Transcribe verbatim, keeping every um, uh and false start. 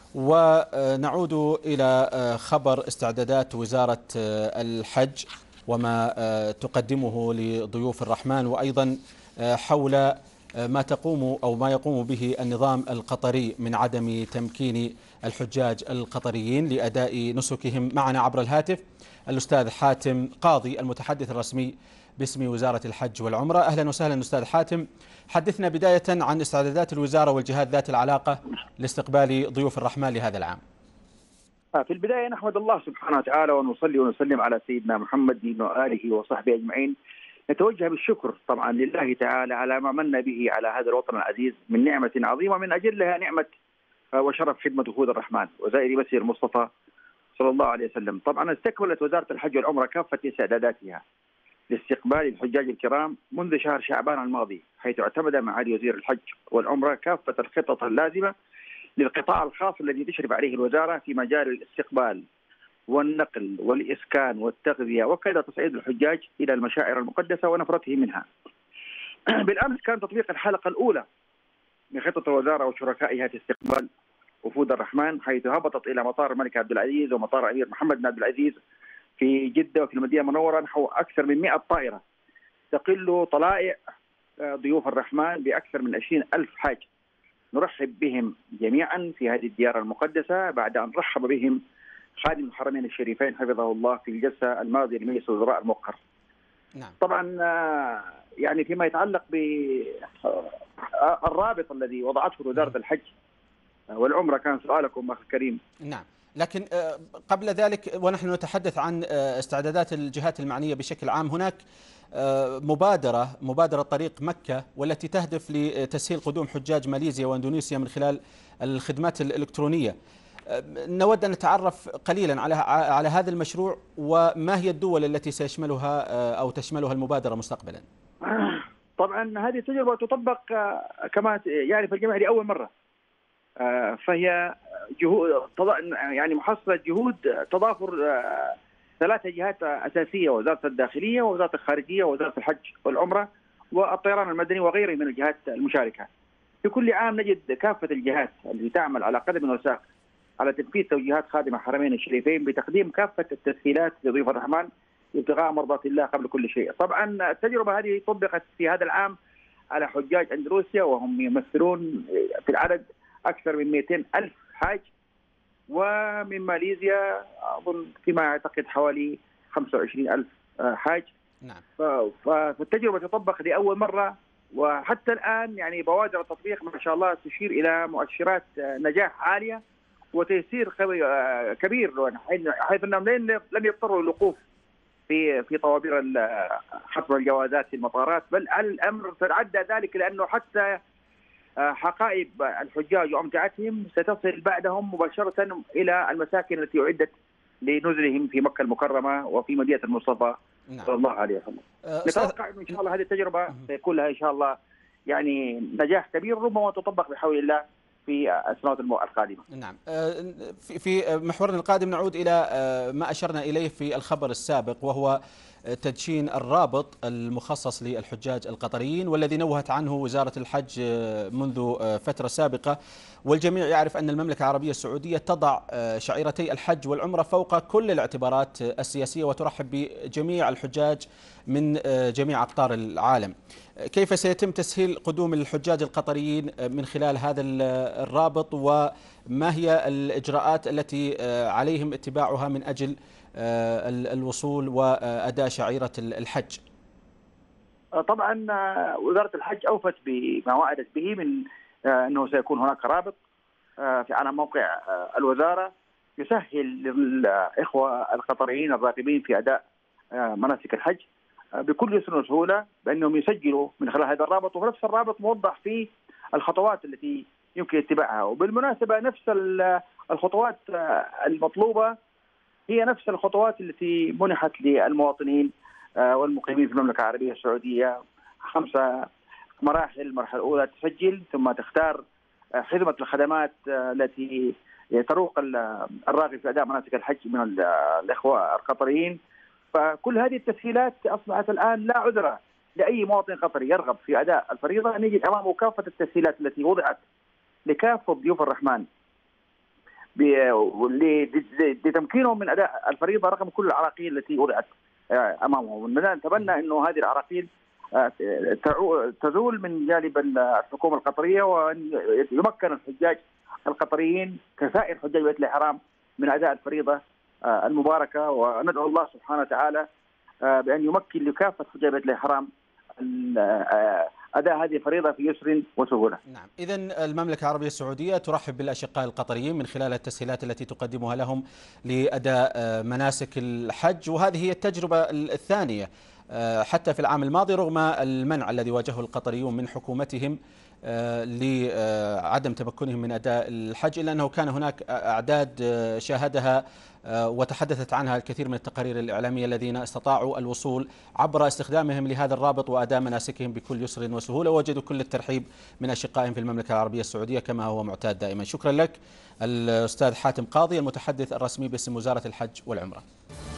ونعود إلى خبر استعدادات وزارة الحج وما تقدمه لضيوف الرحمن، وأيضا حول ما تقوم أو ما يقوم به النظام القطري من عدم تمكين الحجاج القطريين لأداء نسكهم. معنا عبر الهاتف الأستاذ حاتم قاضي المتحدث الرسمي باسم وزارة الحج والعمرة. أهلا وسهلا أستاذ حاتم، حدثنا بداية عن استعدادات الوزارة والجهات ذات العلاقة لاستقبال ضيوف الرحمن لهذا العام. في البداية نحمد الله سبحانه وتعالى ونصلي ونسلم على سيدنا محمد وآله وصحبه أجمعين. نتوجه بالشكر طبعا لله تعالى على ما من به على هذا الوطن العزيز من نعمة عظيمة، من أجلها نعمة وشرف خدمة وفود الرحمن وزائر مسير المصطفى صلى الله عليه وسلم. طبعا استكملت وزارة الحج والعمرة كافة استعداداتها لاستقبال الحجاج الكرام منذ شهر شعبان الماضي، حيث اعتمد معالي وزير الحج والعمرة كافة الخطط اللازمة للقطاع الخاص الذي تشرف عليه الوزارة في مجال الاستقبال والنقل والإسكان والتغذية وكذا تصعيد الحجاج إلى المشاعر المقدسة ونفرتهم منها. بالأمس كان تطبيق الحلقة الأولى من خطة الوزارة وشركائها في استقبال وفود الرحمن، حيث هبطت إلى مطار الملك عبد العزيز ومطار الأمير محمد بن عبد العزيز في جدة وفي المدينة المنورة نحو أكثر من مئة طائرة تقل طلائع ضيوف الرحمن بأكثر من عشرين ألف حاج. نرحب بهم جميعا في هذه الديار المقدسة بعد أن رحب بهم خادم الحرمين الشريفين حفظه الله في الجلسة الماضية لمجلس الوزراء المؤخر. نعم. طبعا يعني فيما يتعلق بالرابط الذي وضعته وزارة الحج والعمرة كان سؤالكم أخي الكريم. نعم، لكن قبل ذلك ونحن نتحدث عن استعدادات الجهات المعنية بشكل عام، هناك مبادرة مبادرة طريق مكة والتي تهدف لتسهيل قدوم حجاج ماليزيا واندونيسيا من خلال الخدمات الإلكترونية. نود أن نتعرف قليلا على على هذا المشروع وما هي الدول التي سيشملها أو تشملها المبادرة مستقبلا. طبعا هذه التجربة تطبق كما يعرف الجميع لأول مرة، فهي جهود يعني محصلة جهود تضافر ثلاث جهات أساسية: وزارة الداخلية ووزارة الخارجية ووزارة الحج والعمرة والطيران المدني وغيرها من الجهات المشاركة. في كل عام نجد كافة الجهات التي تعمل على قدم وساق على تنفيذ توجيهات خادم الحرمين الشريفين بتقديم كافة التسهيلات لضيوف الرحمن ابتغاء مرضات الله قبل كل شيء. طبعا التجربة هذه طبقت في هذا العام على حجاج أندونيسيا وهم يمثلون في العدد أكثر من مئتين ألف حاج، ومن ماليزيا أظن فيما أعتقد حوالي خمسة وعشرين ألف حاج. نعم. فالتجربة تطبق لأول مرة، وحتى الآن يعني بوادر التطبيق ما شاء الله تشير إلى مؤشرات نجاح عالية وتيسير كبير، حيث أنهم لم يضطروا للوقوف في في طوابير حصر الجوازات في المطارات، بل الأمر تعدى ذلك لأنه حتى حقائب الحجاج وأمتعتهم ستصل بعدهم مباشرة إلى المساكن التي أعدت لنزلهم في مكة المكرمة وفي مدينة المصطفى صلى الله عليه وسلم. نتوقع إن شاء الله هذه التجربة سيكون لها إن شاء الله يعني نجاح كبير، ربما تطبق بحول الله في السنوات القادمة. نعم. في محورنا القادم نعود إلى ما أشرنا إليه في الخبر السابق، وهو تدشين الرابط المخصص للحجاج القطريين والذي نوهت عنه وزارة الحج منذ فترة سابقة. والجميع يعرف أن المملكة العربية السعودية تضع شعيرتي الحج والعمرة فوق كل الاعتبارات السياسية وترحب بجميع الحجاج من جميع أقطار العالم. كيف سيتم تسهيل قدوم الحجاج القطريين من خلال هذا الرابط، وما هي الإجراءات التي عليهم اتباعها من أجل الوصول وأداء شعيرة الحج؟ طبعا وزارة الحج أوفت بما وعدت به من أنه سيكون هناك رابط في على موقع الوزارة يسهل للإخوة القطريين الراغبين في أداء مناسك الحج بكل يسر وسهولة بأنهم يسجلوا من خلال هذا الرابط، وفي نفس الرابط موضح فيه الخطوات التي يمكن اتباعها. وبالمناسبة نفس الخطوات المطلوبة هي نفس الخطوات التي منحت للمواطنين والمقيمين في المملكة العربية السعودية، خمسة مراحل. المرحلة الأولى تسجل، ثم تختار خدمة الخدمات التي تروق الراغب في أداء مناسك الحج من الإخوة القطريين. فكل هذه التسهيلات أصبحت الآن لا عذر لأي مواطن قطري يرغب في أداء الفريضة أن يجد أمامه كافة التسهيلات التي وضعت لكافة ضيوف الرحمن لتمكينهم من اداء الفريضه رغم كل العراقيل التي وضعت امامهم. نتمنى انه هذه العراقيل تزول من جانب الحكومه القطريه، وان يمكن الحجاج القطريين كسائر حجاج بيت الحرام من اداء الفريضه المباركه. وندعو الله سبحانه وتعالى بان يمكن لكافه حجاج بيت الحرام أداء هذه الفريضة في يسر وسهولة. نعم، إذن المملكة العربية السعودية ترحب بالأشقاء القطريين من خلال التسهيلات التي تقدمها لهم لأداء مناسك الحج، وهذه هي التجربة الثانية حتى في العام الماضي رغم المنع الذي واجهه القطريون من حكومتهم لعدم تمكنهم من أداء الحج، إلا أنه كان هناك أعداد شاهدها وتحدثت عنها الكثير من التقارير الإعلامية الذين استطاعوا الوصول عبر استخدامهم لهذا الرابط وأداء مناسكهم بكل يسر وسهولة، ووجدوا كل الترحيب من أشقائهم في المملكة العربية السعودية كما هو معتاد دائما. شكرا لك الأستاذ حاتم قاضي المتحدث الرسمي باسم وزارة الحج والعمرة.